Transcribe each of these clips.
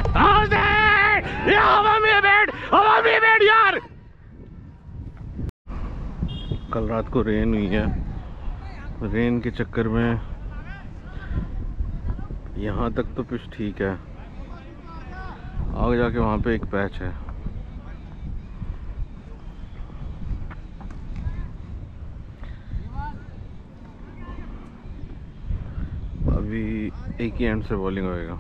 यार कल रात को रेन हुई है, रेन के चक्कर में यहाँ तक तो पिच ठीक है, आगे जाके वहाँ पे एक पैच है। अभी एक ही एंड से बॉलिंग होएगा।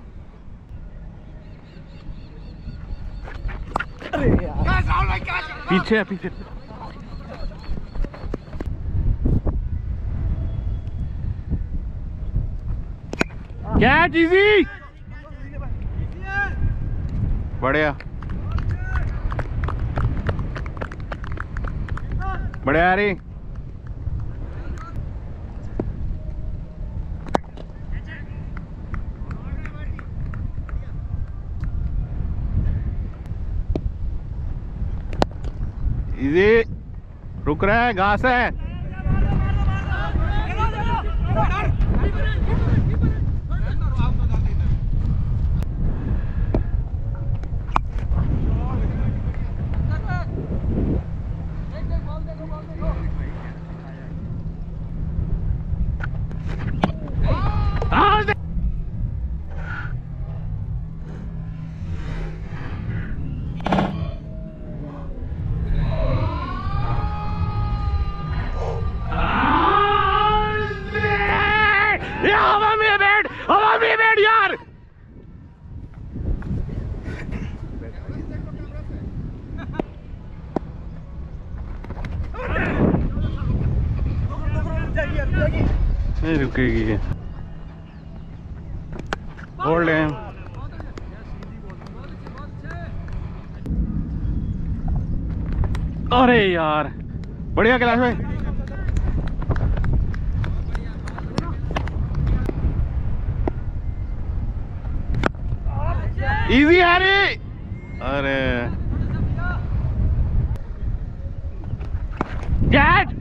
पीछे है, पीछे कैच इजी, बढ़िया बढ़िया रे। इजी, रुक रहा है, घास है। यार नहीं रुकेगी, होल्ड है। अरे यार बढ़िया क्लास में, इजी है रे। अरे कैच,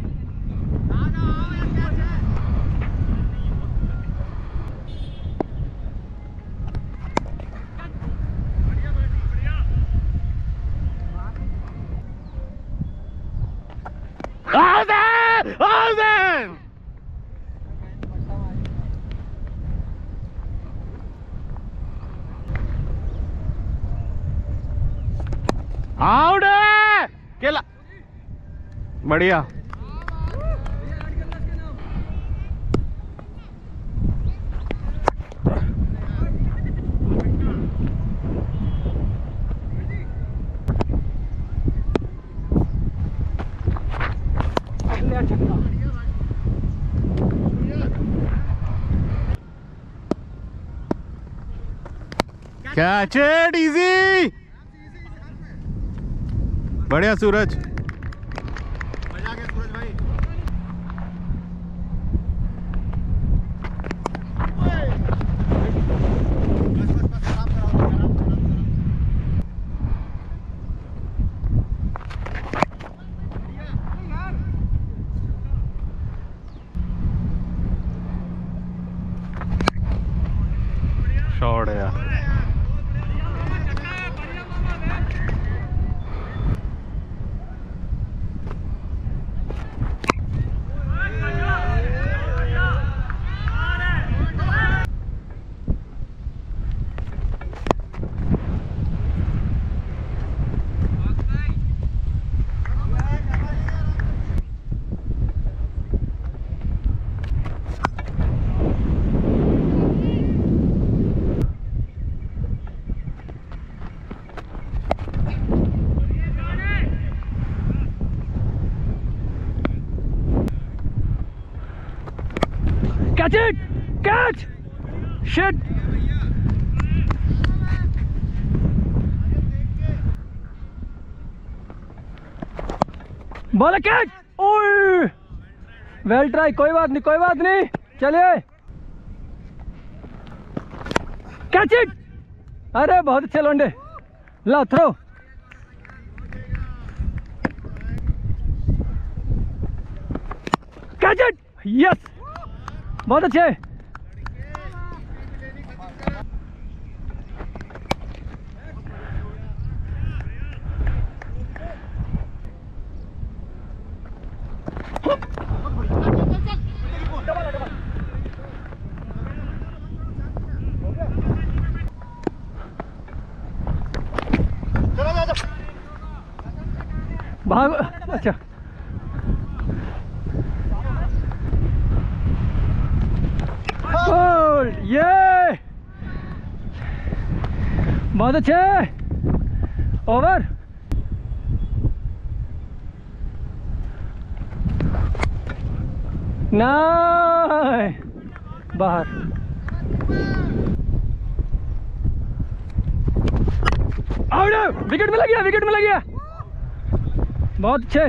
आउट है, केला बढ़िया। कैच इट, इजी, बढ़िया सूरज। मजा आ गया सूरज भाई। शॉट है यार। Catch it! Catch! Shit! बोले कैच! ओए! वेल ट्राई, कोई बात नहीं, कोई बात नहीं, चलिए। Catch it! अरे बहुत अच्छे लौंडे, ला थ्रो। Catch it! यस, बहुत अच्छे। भाग। अच्छा गोल, ये बहुत अच्छे। ओवर। नाइस, बाहर। आउट, विकेट में लग गया, विकेट में लग गया। बहुत अच्छे।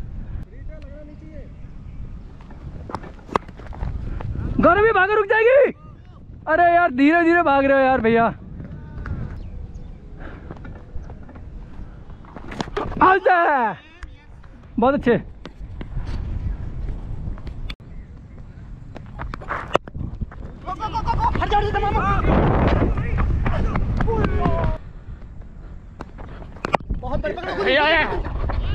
गौरव भी भागा, रुक जाएगी। अरे यार धीरे धीरे भाग रहे हो यार भैया। बहुत अच्छे। बहुत बड़ी पकड़।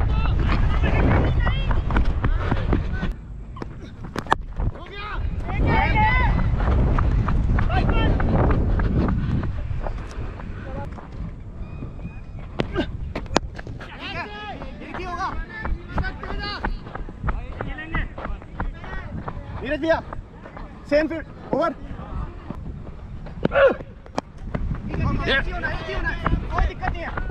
नीरज भैया सेम फील्ड ओवर। कोई दिक्कत नहीं है।